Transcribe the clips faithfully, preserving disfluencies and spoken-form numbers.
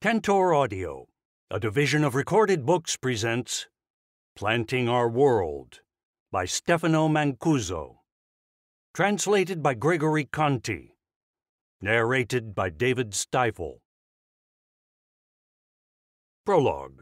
Cantor Audio, a division of Recorded Books, presents Planting Our World by Stefano Mancuso. Translated by Gregory Conti. Narrated by David Stifel. Prologue.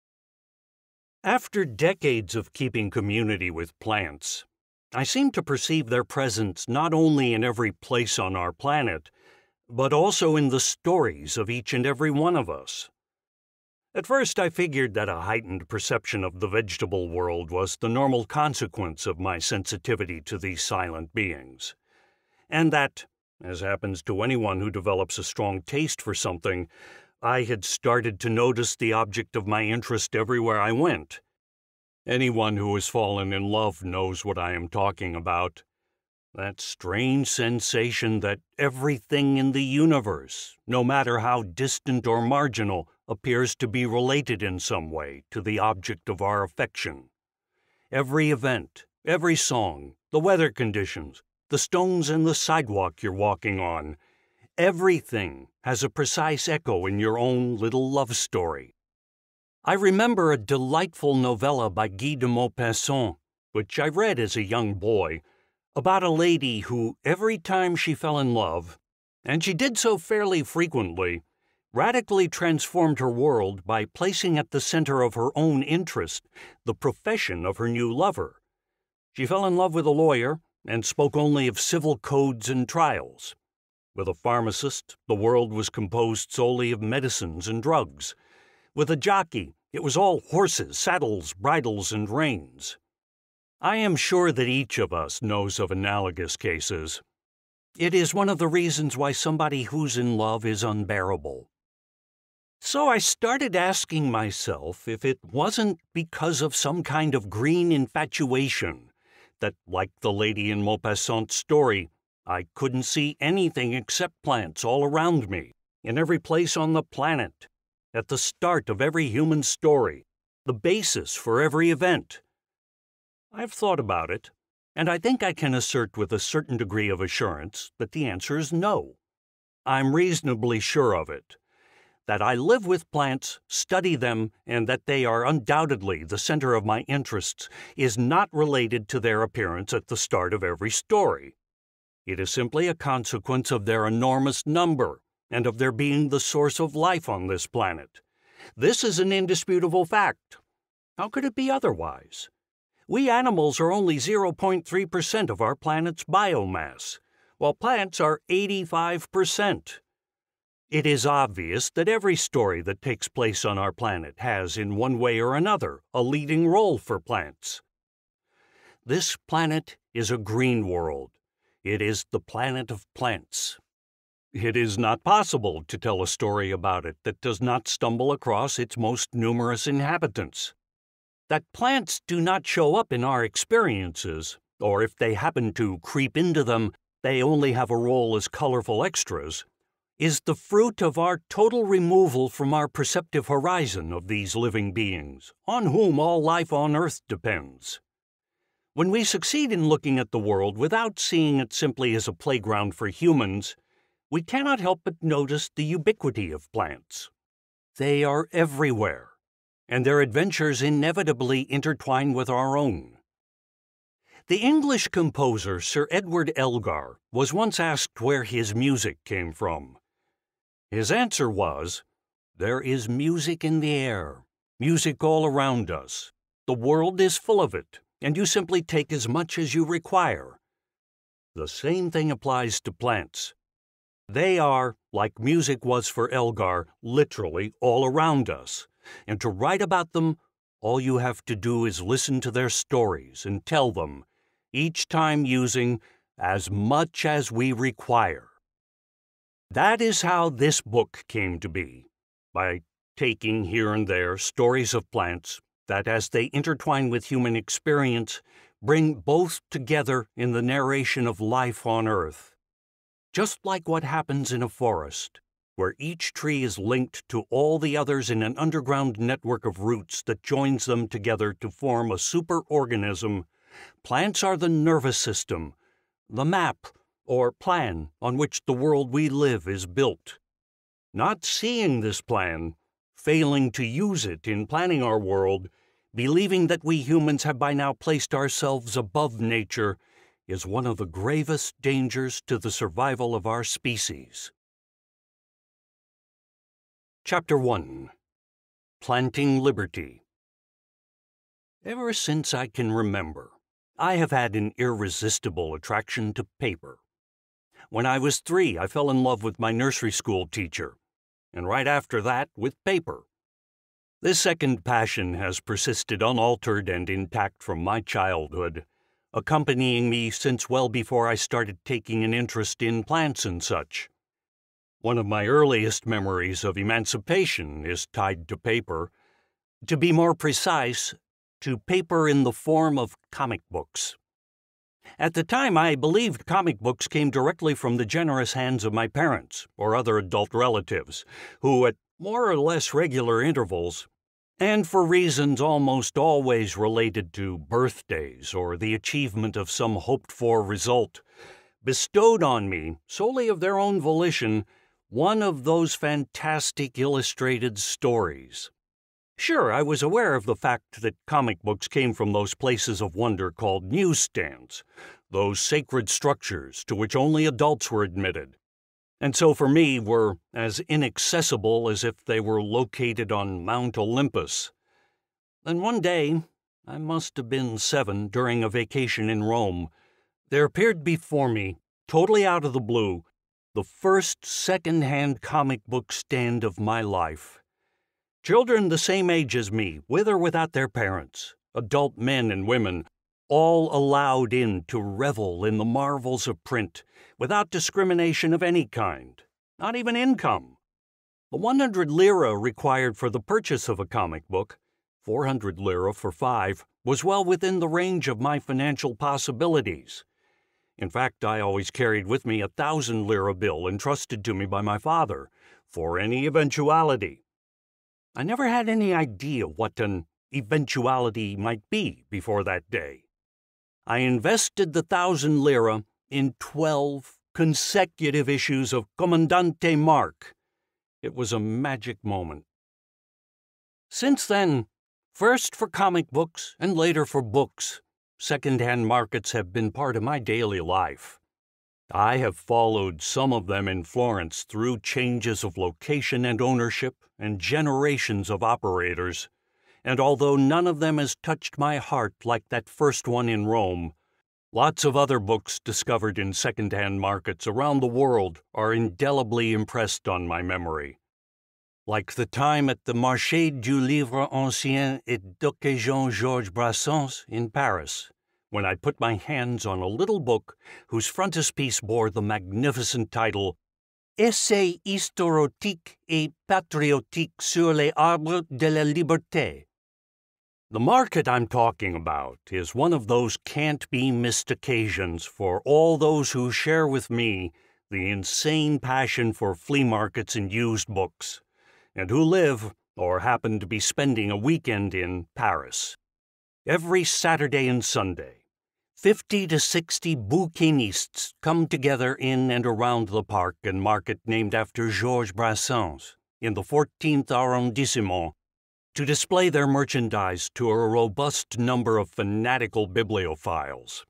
After decades of keeping community with plants, I seem to perceive their presence not only in every place on our planet, but also in the stories of each and every one of us. At first, I figured that a heightened perception of the vegetable world was the normal consequence of my sensitivity to these silent beings, and that, as happens to anyone who develops a strong taste for something, I had started to notice the object of my interest everywhere I went. Anyone who has fallen in love knows what I am talking about. That strange sensation that everything in the universe, no matter how distant or marginal, appears to be related in some way to the object of our affection. Every event, every song, the weather conditions, the stones in the sidewalk you're walking on, everything has a precise echo in your own little love story. I remember a delightful novella by Guy de Maupassant, which I read as a young boy, about a lady who, every time she fell in love, and she did so fairly frequently, radically transformed her world by placing at the center of her own interest the profession of her new lover. She fell in love with a lawyer and spoke only of civil codes and trials. With a pharmacist, the world was composed solely of medicines and drugs. With a jockey, it was all horses, saddles, bridles, and reins. I am sure that each of us knows of analogous cases. It is one of the reasons why somebody who's in love is unbearable. So I started asking myself if it wasn't because of some kind of green infatuation that, like the lady in Maupassant's story, I couldn't see anything except plants all around me, in every place on the planet, at the start of every human story, the basis for every event. I've thought about it, and I think I can assert with a certain degree of assurance that the answer is no. I'm reasonably sure of it, that I live with plants, study them, and that they are undoubtedly the center of my interests is not related to their appearance at the start of every story. It is simply a consequence of their enormous number and of their being the source of life on this planet. This is an indisputable fact. How could it be otherwise? We animals are only zero point three percent of our planet's biomass, while plants are eighty-five percent. It is obvious that every story that takes place on our planet has, in one way or another, a leading role for plants. This planet is a green world. It is the planet of plants. It is not possible to tell a story about it that does not stumble across its most numerous inhabitants. That plants do not show up in our experiences, or if they happen to creep into them, they only have a role as colorful extras, is the fruit of our total removal from our perceptive horizon of these living beings, on whom all life on Earth depends. When we succeed in looking at the world without seeing it simply as a playground for humans, we cannot help but notice the ubiquity of plants. They are everywhere, and their adventures inevitably intertwine with our own. The English composer Sir Edward Elgar was once asked where his music came from. His answer was, "There is music in the air, music all around us. The world is full of it, and you simply take as much as you require." The same thing applies to plants. They are, like music was for Elgar, literally all around us. And to write about them, all you have to do is listen to their stories and tell them, each time using as much as we require. That is how this book came to be, by taking here and there stories of plants that, as they intertwine with human experience, bring both together in the narration of life on Earth. Just like what happens in a forest, where each tree is linked to all the others in an underground network of roots that joins them together to form a superorganism, plants are the nervous system, the map or plan on which the world we live is built. Not seeing this plan, failing to use it in planning our world, believing that we humans have by now placed ourselves above nature, is one of the gravest dangers to the survival of our species. Chapter one. Planting Liberty. Ever since I can remember, I have had an irresistible attraction to paper. When I was three, I fell in love with my nursery school teacher, and right after that, with paper. This second passion has persisted unaltered and intact from my childhood, accompanying me since well before I started taking an interest in plants and such. One of my earliest memories of emancipation is tied to paper. To be more precise, to paper in the form of comic books. At the time, I believed comic books came directly from the generous hands of my parents or other adult relatives, who, at more or less regular intervals, and for reasons almost always related to birthdays or the achievement of some hoped-for result, bestowed on me, solely of their own volition, one of those fantastic illustrated stories. Sure, I was aware of the fact that comic books came from those places of wonder called newsstands, those sacred structures to which only adults were admitted, and so for me were as inaccessible as if they were located on Mount Olympus. Then one day, I must have been seven, during a vacation in Rome, there appeared before me, totally out of the blue, the first second-hand comic book stand of my life. Children the same age as me, with or without their parents, adult men and women, all allowed in to revel in the marvels of print, without discrimination of any kind, not even income. The one hundred lira required for the purchase of a comic book, four hundred lira for five, was well within the range of my financial possibilities. In fact, I always carried with me a thousand lira bill entrusted to me by my father, for any eventuality. I never had any idea what an eventuality might be before that day. I invested the thousand lira in twelve consecutive issues of Commandante Mark. It was a magic moment. Since then, first for comic books and later for books, second-hand markets have been part of my daily life. I have followed some of them in Florence through changes of location and ownership and generations of operators, and although none of them has touched my heart like that first one in Rome, lots of other books discovered in second-hand markets around the world are indelibly impressed on my memory. Like the time at the Marché du Livre Ancien et d'Occasion Georges Brassens in Paris, when I put my hands on a little book whose frontispiece bore the magnificent title Essai historique et patriotique sur les arbres de la liberté. The market I'm talking about is one of those can't-be-missed occasions for all those who share with me the insane passion for flea markets and used books, and who live or happen to be spending a weekend in Paris. Every Saturday and Sunday, Fifty to sixty bouquinistes come together in and around the park and market named after Georges Brassens in the fourteenth arrondissement to display their merchandise to a robust number of fanatical bibliophiles.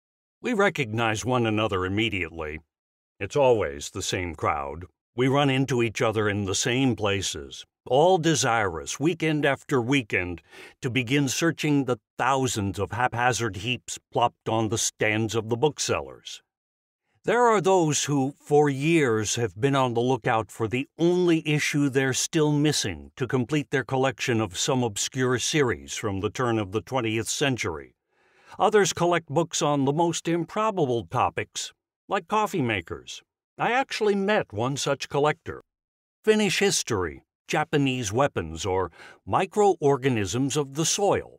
We recognize one another immediately. It's always the same crowd. We run into each other in the same places, all desirous, weekend after weekend, to begin searching the thousands of haphazard heaps plopped on the stands of the booksellers. There are those who, for years, have been on the lookout for the only issue they're still missing to complete their collection of some obscure series from the turn of the twentieth century. Others collect books on the most improbable topics, like coffee makers. I actually met one such collector. Finnish history, Japanese weapons, or microorganisms of the soil.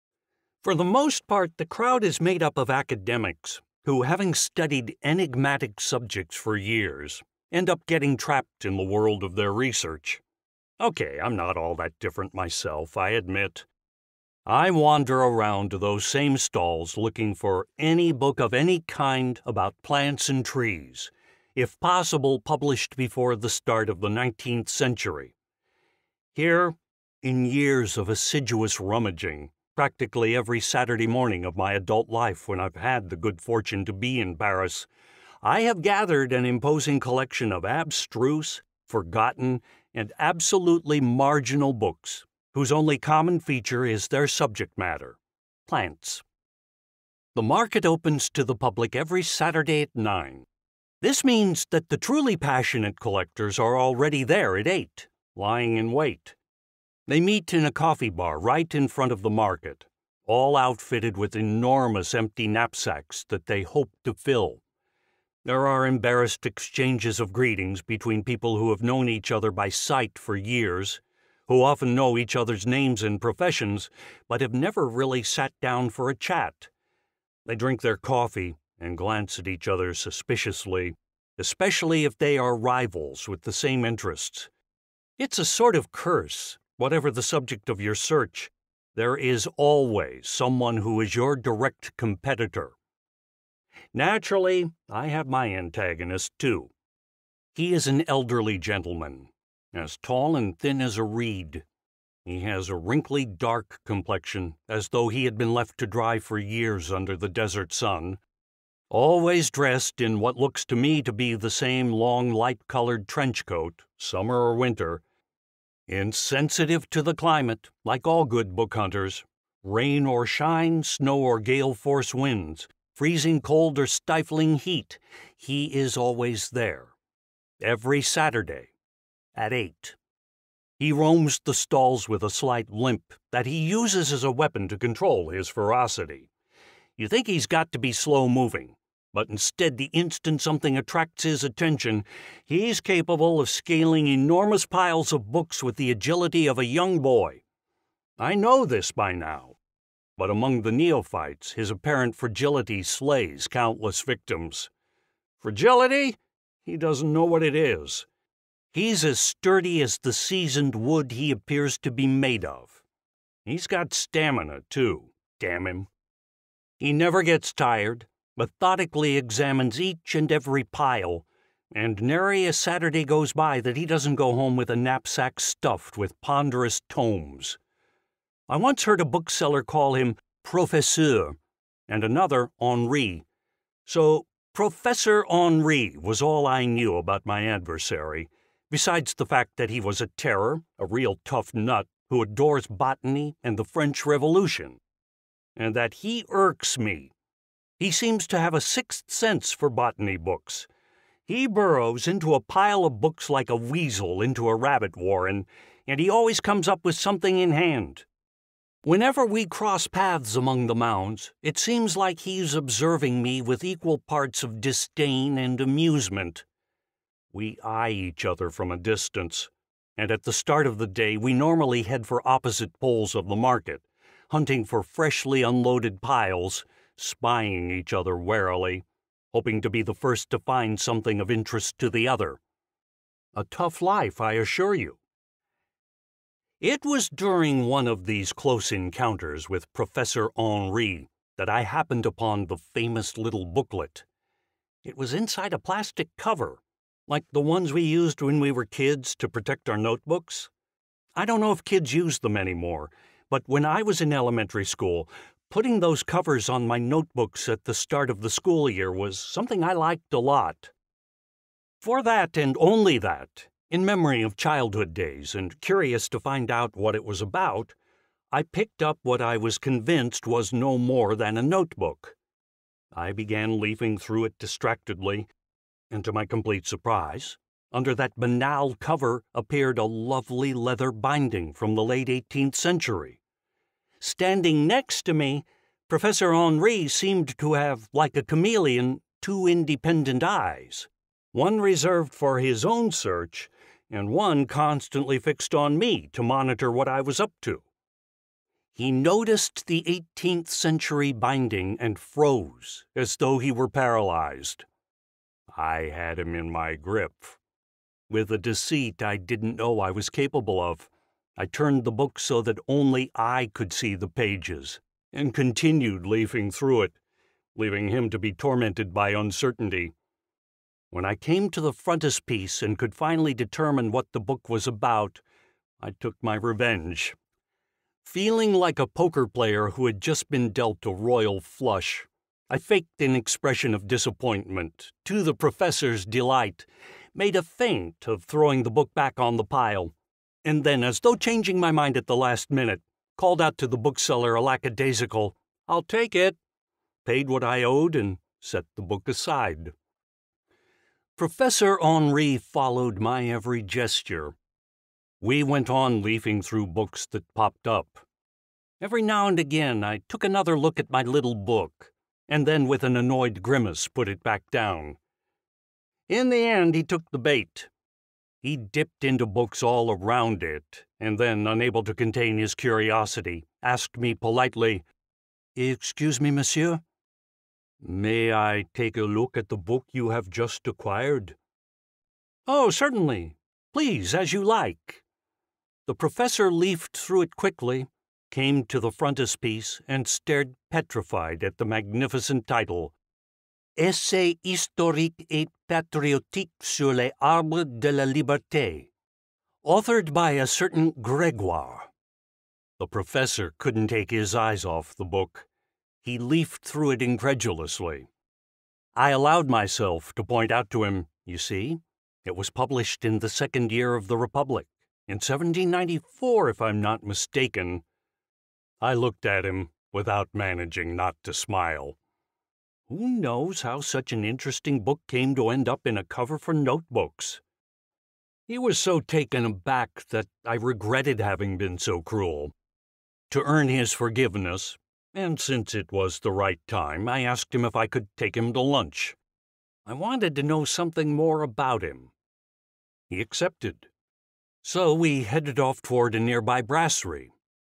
For the most part, the crowd is made up of academics who, having studied enigmatic subjects for years, end up getting trapped in the world of their research. Okay, I'm not all that different myself, I admit. I wander around to those same stalls looking for any book of any kind about plants and trees, if possible published before the start of the nineteenth century. Here, in years of assiduous rummaging, practically every Saturday morning of my adult life when I've had the good fortune to be in Paris, I have gathered an imposing collection of abstruse, forgotten, and absolutely marginal books, whose only common feature is their subject matter, plants. The market opens to the public every Saturday at nine. This means that the truly passionate collectors are already there at eight, lying in wait. They meet in a coffee bar right in front of the market, all outfitted with enormous empty knapsacks that they hope to fill. There are embarrassed exchanges of greetings between people who have known each other by sight for years, who often know each other's names and professions, but have never really sat down for a chat. They drink their coffee and glance at each other suspiciously, especially if they are rivals with the same interests. It's a sort of curse. Whatever the subject of your search, there is always someone who is your direct competitor. Naturally, I have my antagonist, too. He is an elderly gentleman, as tall and thin as a reed. He has a wrinkly, dark complexion, as though he had been left to dry for years under the desert sun, always dressed in what looks to me to be the same long, light-colored trench coat, summer or winter, insensitive to the climate, like all good book hunters, rain or shine, snow or gale-force winds, freezing cold or stifling heat, he is always there, every Saturday, at eight. He roams the stalls with a slight limp that he uses as a weapon to control his ferocity. You think he's got to be slow-moving, but instead the instant something attracts his attention, he's capable of scaling enormous piles of books with the agility of a young boy. I know this by now. But among the neophytes, his apparent fragility slays countless victims. Fragility? He doesn't know what it is. He's as sturdy as the seasoned wood he appears to be made of. He's got stamina, too, damn him. He never gets tired, methodically examines each and every pile, and nary a Saturday goes by that he doesn't go home with a knapsack stuffed with ponderous tomes. I once heard a bookseller call him Professeur, and another Henri. So Professor Henri was all I knew about my adversary, besides the fact that he was a terror, a real tough nut who adores botany and the French Revolution, and that he irks me. He seems to have a sixth sense for botany books. He burrows into a pile of books like a weasel into a rabbit warren, and he always comes up with something in hand. Whenever we cross paths among the mounds, it seems like he's observing me with equal parts of disdain and amusement. We eye each other from a distance, and at the start of the day we normally head for opposite poles of the market, hunting for freshly unloaded piles, spying each other warily, hoping to be the first to find something of interest to the other. A tough life, I assure you. It was during one of these close encounters with Professor Henri that I happened upon the famous little booklet. It was inside a plastic cover, like the ones we used when we were kids to protect our notebooks. I don't know if kids use them anymore, but when I was in elementary school, putting those covers on my notebooks at the start of the school year was something I liked a lot. For that and only that, in memory of childhood days and curious to find out what it was about, I picked up what I was convinced was no more than a notebook. I began leafing through it distractedly, and to my complete surprise, under that banal cover appeared a lovely leather binding from the late eighteenth century. Standing next to me, Professor Henri seemed to have, like a chameleon, two independent eyes, one reserved for his own search, and one constantly fixed on me to monitor what I was up to. He noticed the eighteenth century binding and froze, as though he were paralyzed. I had him in my grip. With a deceit I didn't know I was capable of, I turned the book so that only I could see the pages, and continued leafing through it, leaving him to be tormented by uncertainty. When I came to the frontispiece and could finally determine what the book was about, I took my revenge. Feeling like a poker player who had just been dealt a royal flush, I faked an expression of disappointment, to the professor's delight, made a feint of throwing the book back on the pile, and then, as though changing my mind at the last minute, called out to the bookseller a lackadaisical, "I'll take it," paid what I owed, and set the book aside. Professor Henri followed my every gesture. We went on leafing through books that popped up. Every now and again I took another look at my little book, and then with an annoyed grimace put it back down. In the end he took the bait. He dipped into books all around it, and then, unable to contain his curiosity, asked me politely, "Excuse me, monsieur? May I take a look at the book you have just acquired?" "Oh, certainly. Please, as you like." The professor leafed through it quickly, came to the frontispiece, and stared petrified at the magnificent title, Essai historique et patriotique sur les arbres de la liberté, authored by a certain Grégoire. The professor couldn't take his eyes off the book. He leafed through it incredulously. I allowed myself to point out to him, "You see, it was published in the second year of the Republic, in seventeen ninety-four, if I'm not mistaken." I looked at him without managing not to smile. Who knows how such an interesting book came to end up in a cover for notebooks? He was so taken aback that I regretted having been so cruel. To earn his forgiveness, and since it was the right time, I asked him if I could take him to lunch. I wanted to know something more about him. He accepted. So we headed off toward a nearby brasserie.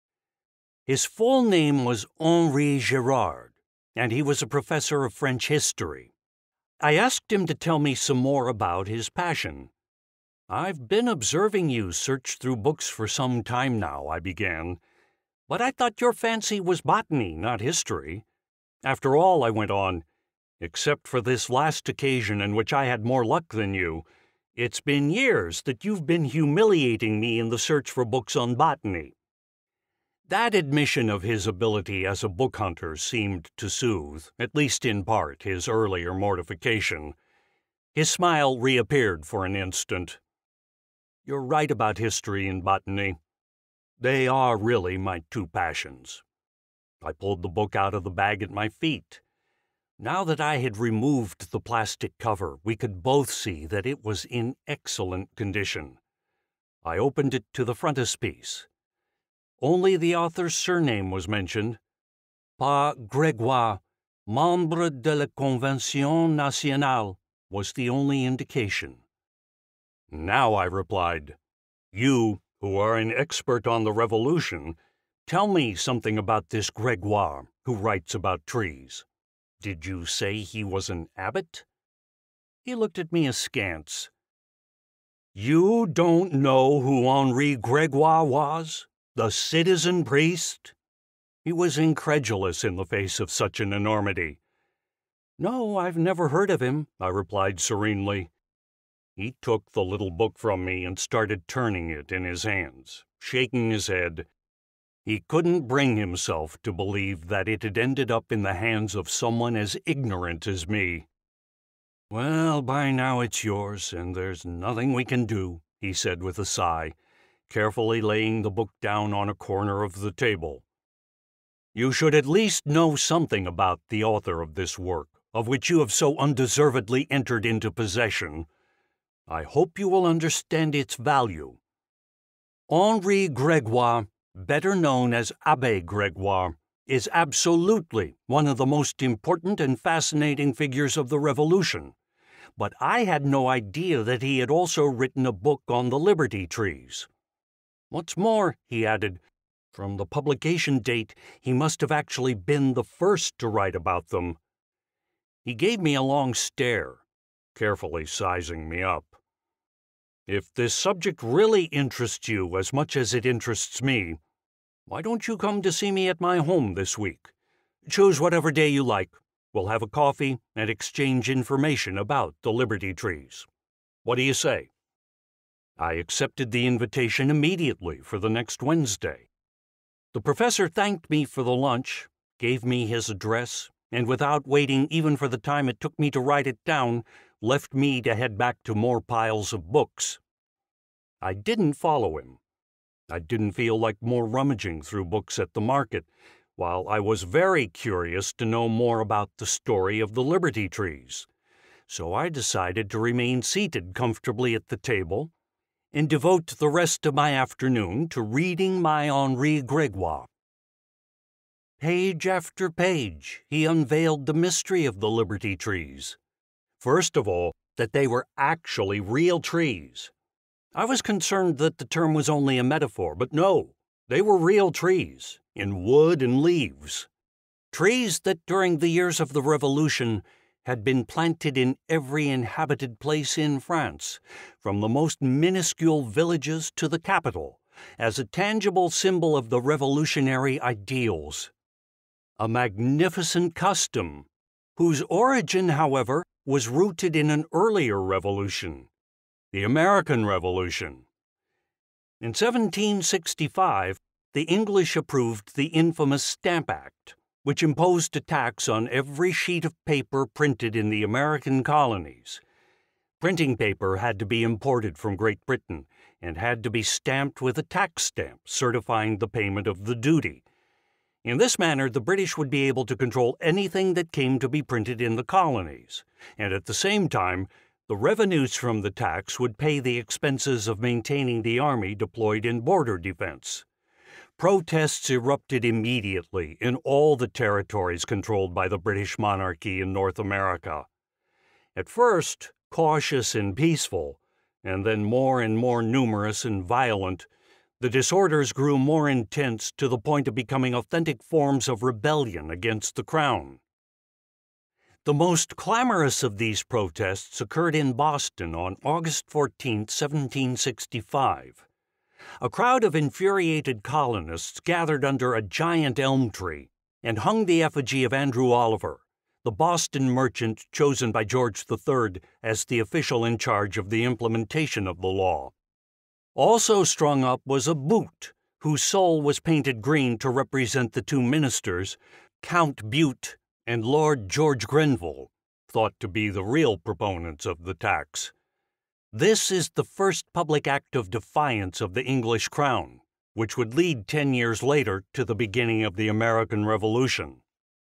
His full name was Henri Girard, and he was a professor of French history. I asked him to tell me some more about his passion. "I've been observing you search through books for some time now," I began, "but I thought your fancy was botany, not history. After all," I went on, "except for this last occasion in which I had more luck than you, it's been years that you've been humiliating me in the search for books on botany." That admission of his ability as a book hunter seemed to soothe, at least in part, his earlier mortification. His smile reappeared for an instant. "You're right about history and botany. They are really my two passions." I pulled the book out of the bag at my feet. Now that I had removed the plastic cover, we could both see that it was in excellent condition. I opened it to the frontispiece. Only the author's surname was mentioned. Par Grégoire, membre de la Convention Nationale, was the only indication. "Now," I replied, "you, who are an expert on the Revolution, tell me something about this Grégoire who writes about trees. Did you say he was an abbot?" He looked at me askance. "You don't know who Henri Grégoire was? The citizen priest?" He was incredulous in the face of such an enormity. "No, I've never heard of him," I replied serenely. He took the little book from me and started turning it in his hands, shaking his head. He couldn't bring himself to believe that it had ended up in the hands of someone as ignorant as me. "Well, by now it's yours, and there's nothing we can do," he said with a sigh, carefully laying the book down on a corner of the table. "You should at least know something about the author of this work, of which you have so undeservedly entered into possession. I hope you will understand its value. Henri Grégoire, better known as Abbé Grégoire, is absolutely one of the most important and fascinating figures of the Revolution. But I had no idea that he had also written a book on the Liberty trees. What's more," he added, "from the publication date, he must have actually been the first to write about them." He gave me a long stare, carefully sizing me up. "If this subject really interests you as much as it interests me, why don't you come to see me at my home this week? Choose whatever day you like. We'll have a coffee and exchange information about the Liberty trees. What do you say?" I accepted the invitation immediately for the next Wednesday. The professor thanked me for the lunch, gave me his address, and without waiting even for the time it took me to write it down, left me to head back to more piles of books. I didn't follow him. I didn't feel like more rummaging through books at the market, while I was very curious to know more about the story of the Liberty trees. So I decided to remain seated comfortably at the table and devote the rest of my afternoon to reading my Henri Gregoire. Page after page, he unveiled the mystery of the Liberty trees. First of all, that they were actually real trees. I was concerned that the term was only a metaphor, but no, they were real trees, in wood and leaves. Trees that during the years of the Revolution had been planted in every inhabited place in France, from the most minuscule villages to the capital, as a tangible symbol of the revolutionary ideals. A magnificent custom, whose origin, however, was rooted in an earlier revolution, the American Revolution. In seventeen sixty-five, the English approved the infamous Stamp Act, which imposed a tax on every sheet of paper printed in the American colonies. Printing paper had to be imported from Great Britain and had to be stamped with a tax stamp certifying the payment of the duty. In this manner, the British would be able to control anything that came to be printed in the colonies, and at the same time, the revenues from the tax would pay the expenses of maintaining the army deployed in border defense. Protests erupted immediately in all the territories controlled by the British monarchy in North America. At first, cautious and peaceful, and then more and more numerous and violent, the disorders grew more intense to the point of becoming authentic forms of rebellion against the crown. The most clamorous of these protests occurred in Boston on August fourteenth, seventeen sixty-five. A crowd of infuriated colonists gathered under a giant elm tree and hung the effigy of Andrew Oliver, the Boston merchant chosen by George the Third as the official in charge of the implementation of the law. Also strung up was a boot, whose soul was painted green to represent the two ministers, Count Bute and Lord George Grenville, thought to be the real proponents of the tax. This is the first public act of defiance of the English crown, which would lead ten years later to the beginning of the American Revolution.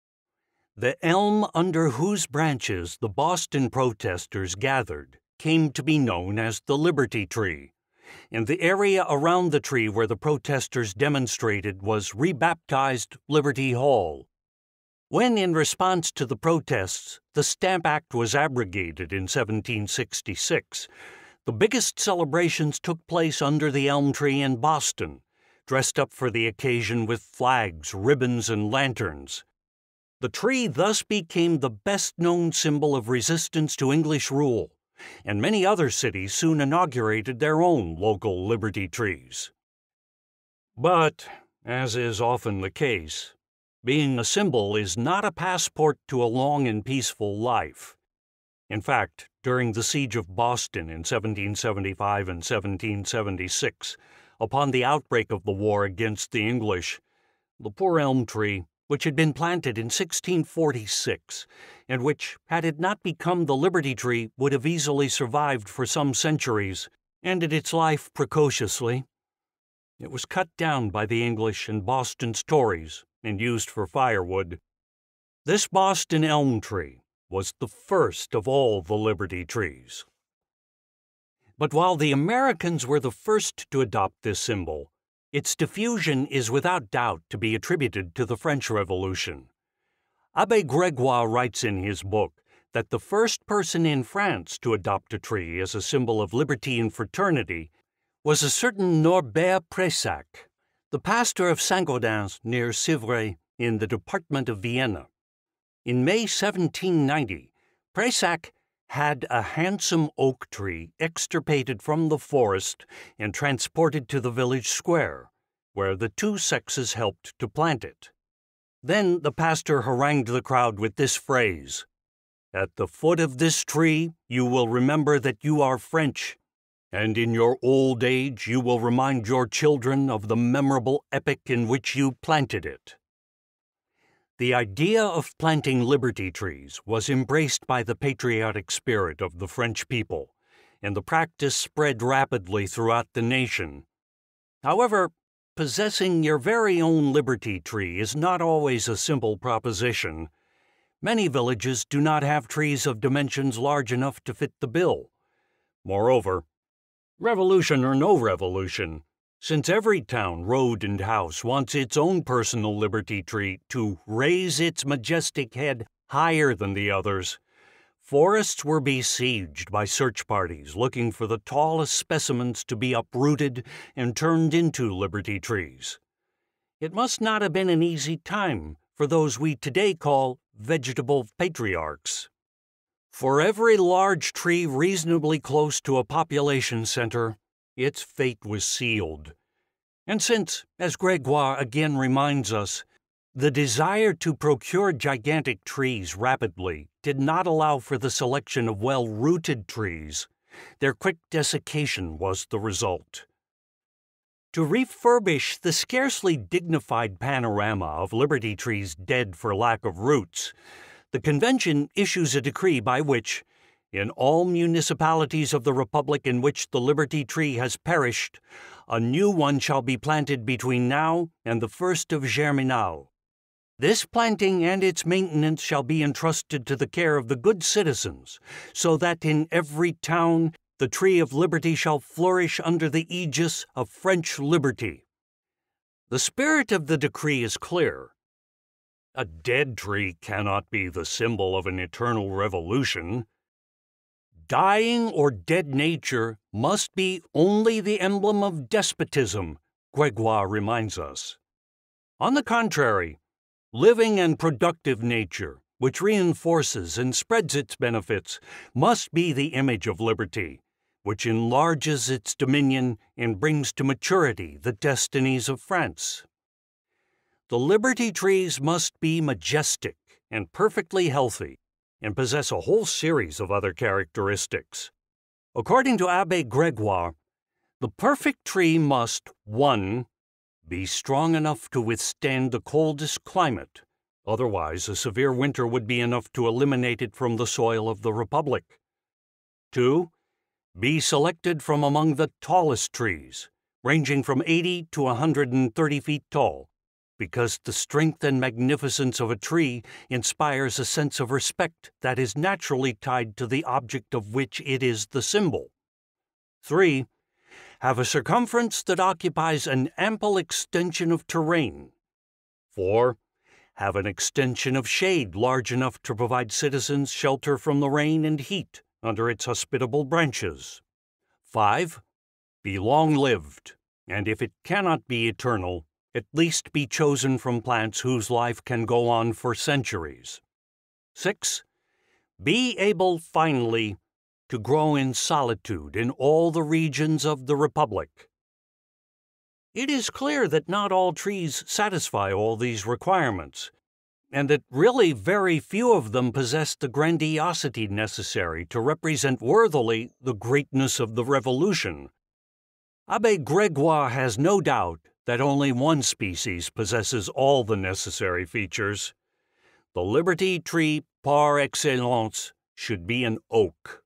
The elm under whose branches the Boston protesters gathered came to be known as the Liberty Tree, and the area around the tree where the protesters demonstrated was rebaptized Liberty Hall. When, in response to the protests, the Stamp Act was abrogated in seventeen sixty-six, the biggest celebrations took place under the elm tree in Boston, dressed up for the occasion with flags, ribbons, and lanterns. The tree thus became the best-known symbol of resistance to English rule, and many other cities soon inaugurated their own local liberty trees. But, as is often the case, being a symbol is not a passport to a long and peaceful life. In fact, during the Siege of Boston in seventeen seventy-five and seventeen seventy-six, upon the outbreak of the war against the English, the poor elm tree, which had been planted in sixteen forty-six, and which, had it not become the Liberty Tree, would have easily survived for some centuries, ended its life precociously. It was cut down by the English and Boston's Tories and used for firewood. This Boston elm tree was the first of all the Liberty trees. But while the Americans were the first to adopt this symbol, its diffusion is without doubt to be attributed to the French Revolution. Abbé Gregoire writes in his book that the first person in France to adopt a tree as a symbol of liberty and fraternity was a certain Norbert Pressac, the pastor of Saint-Gaudens near Civray in the department of Vienna. In May seventeen ninety, Pressac had a handsome oak tree extirpated from the forest and transported to the village square, where the two sexes helped to plant it. Then the pastor harangued the crowd with this phrase: "At the foot of this tree you will remember that you are French, and in your old age you will remind your children of the memorable epoch in which you planted it." The idea of planting liberty trees was embraced by the patriotic spirit of the French people, and the practice spread rapidly throughout the nation. However, possessing your very own liberty tree is not always a simple proposition. Many villages do not have trees of dimensions large enough to fit the bill. Moreover, revolution or no revolution, since every town, road, and house wants its own personal liberty tree to raise its majestic head higher than the others, forests were besieged by search parties looking for the tallest specimens to be uprooted and turned into liberty trees. It must not have been an easy time for those we today call vegetable patriarchs. For every large tree reasonably close to a population center, its fate was sealed. And since, as Gregoire again reminds us, the desire to procure gigantic trees rapidly did not allow for the selection of well-rooted trees, their quick desiccation was the result. To refurbish the scarcely dignified panorama of liberty trees dead for lack of roots, the convention issues a decree by which, in all municipalities of the Republic in which the liberty tree has perished, a new one shall be planted between now and the first of Germinal. This planting and its maintenance shall be entrusted to the care of the good citizens, so that in every town the tree of liberty shall flourish under the aegis of French liberty. The spirit of the decree is clear. A dead tree cannot be the symbol of an eternal revolution. Dying or dead nature must be only the emblem of despotism, Gregoire reminds us. On the contrary, living and productive nature, which reinforces and spreads its benefits, must be the image of liberty, which enlarges its dominion and brings to maturity the destinies of France. The liberty trees must be majestic and perfectly healthy, and possess a whole series of other characteristics. According to Abbé Gregoire, the perfect tree must, one, be strong enough to withstand the coldest climate, otherwise a severe winter would be enough to eliminate it from the soil of the Republic. Two, be selected from among the tallest trees, ranging from eighty to one hundred thirty feet tall, because the strength and magnificence of a tree inspires a sense of respect that is naturally tied to the object of which it is the symbol. Three, have a circumference that occupies an ample extension of terrain. Four, have an extension of shade large enough to provide citizens shelter from the rain and heat under its hospitable branches. Five, be long-lived, and if it cannot be eternal, at least be chosen from plants whose life can go on for centuries. Six, be able finally to grow in solitude in all the regions of the Republic. It is clear that not all trees satisfy all these requirements, and that really very few of them possess the grandiosity necessary to represent worthily the greatness of the Revolution. Abbé Gregoire has no doubt that only one species possesses all the necessary features. The liberty tree par excellence should be an oak.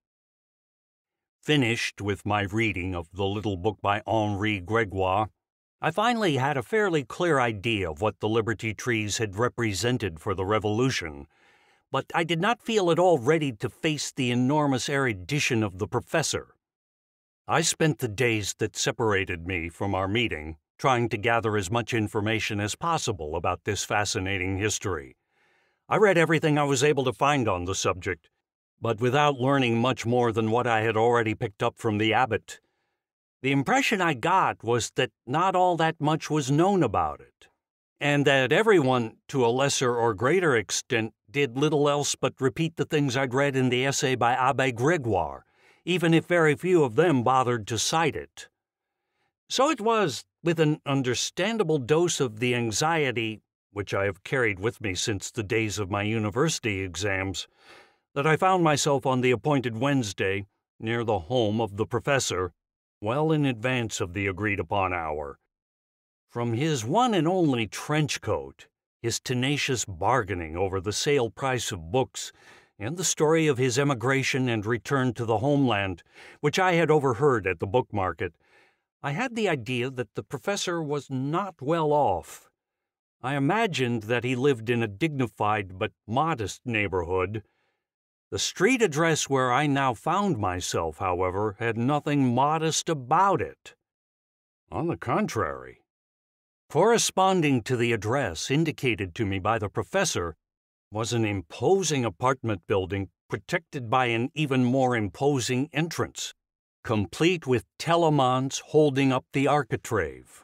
Finished with my reading of the little book by Henri Gregoire, I finally had a fairly clear idea of what the liberty trees had represented for the Revolution, but I did not feel at all ready to face the enormous erudition of the professor. I spent the days that separated me from our meeting trying to gather as much information as possible about this fascinating history. I read everything I was able to find on the subject, but without learning much more than what I had already picked up from the abbot. The impression I got was that not all that much was known about it, and that everyone, to a lesser or greater extent, did little else but repeat the things I'd read in the essay by Abbé Gregoire, even if very few of them bothered to cite it. So it was with an understandable dose of the anxiety which I have carried with me since the days of my university exams, that I found myself on the appointed Wednesday near the home of the professor, well in advance of the agreed-upon hour. From his one and only trench coat, his tenacious bargaining over the sale price of books, and the story of his emigration and return to the homeland, which I had overheard at the book market, I had the idea that the professor was not well off. I imagined that he lived in a dignified but modest neighborhood. The street address where I now found myself, however, had nothing modest about it. On the contrary, corresponding to the address indicated to me by the professor was an imposing apartment building protected by an even more imposing entrance, complete with telemans holding up the architrave.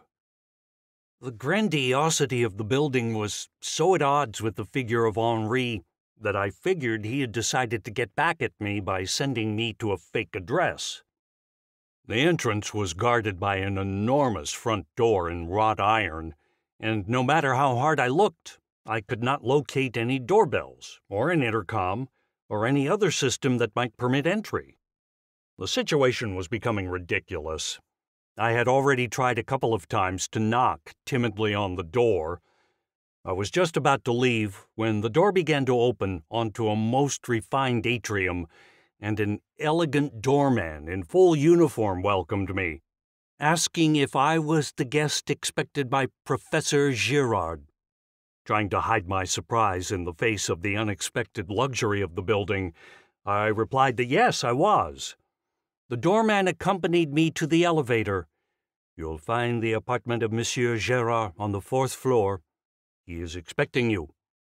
The grandiosity of the building was so at odds with the figure of Henri that I figured he had decided to get back at me by sending me to a fake address. The entrance was guarded by an enormous front door in wrought iron, and no matter how hard I looked, I could not locate any doorbells, or an intercom, or any other system that might permit entry. The situation was becoming ridiculous. I had already tried a couple of times to knock timidly on the door. I was just about to leave when the door began to open onto a most refined atrium, and an elegant doorman in full uniform welcomed me, asking if I was the guest expected by Professor Girard. Trying to hide my surprise in the face of the unexpected luxury of the building, I replied that yes, I was. The doorman accompanied me to the elevator. "You'll find the apartment of Monsieur Girard on the fourth floor. He is expecting you."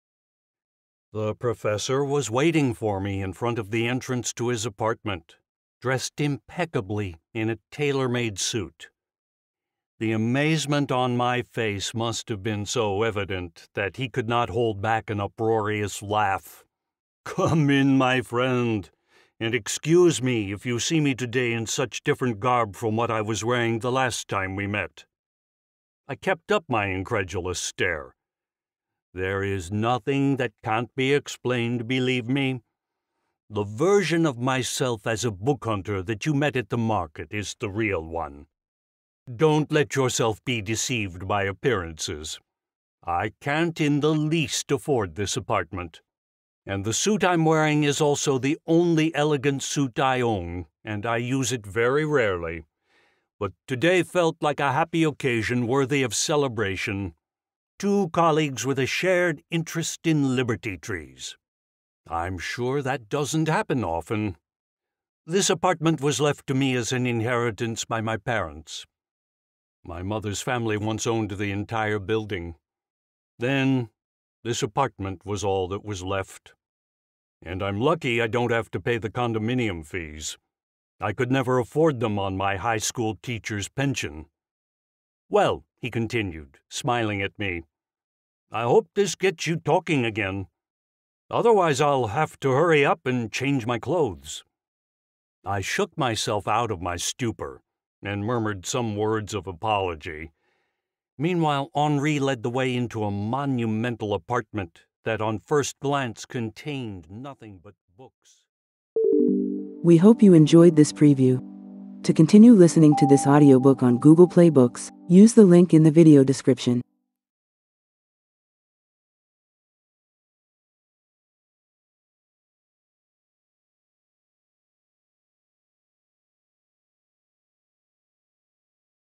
The professor was waiting for me in front of the entrance to his apartment, dressed impeccably in a tailor-made suit. The amazement on my face must have been so evident that he could not hold back an uproarious laugh. "Come in, my friend, and excuse me if you see me today in such different garb from what I was wearing the last time we met." I kept up my incredulous stare. "There is nothing that can't be explained, believe me. The version of myself as a book hunter that you met at the market is the real one. Don't let yourself be deceived by appearances. I can't in the least afford this apartment. And the suit I'm wearing is also the only elegant suit I own, and I use it very rarely. But today felt like a happy occasion worthy of celebration. Two colleagues with a shared interest in liberty trees. I'm sure that doesn't happen often. This apartment was left to me as an inheritance by my parents. My mother's family once owned the entire building. Then, this apartment was all that was left. And I'm lucky I don't have to pay the condominium fees. I could never afford them on my high school teacher's pension. Well," he continued, smiling at me, "I hope this gets you talking again. Otherwise I'll have to hurry up and change my clothes." I shook myself out of my stupor and murmured some words of apology. Meanwhile, Henri led the way into a monumental apartment that on first glance contained nothing but books. We hope you enjoyed this preview. To continue listening to this audiobook on Google Play Books, use the link in the video description.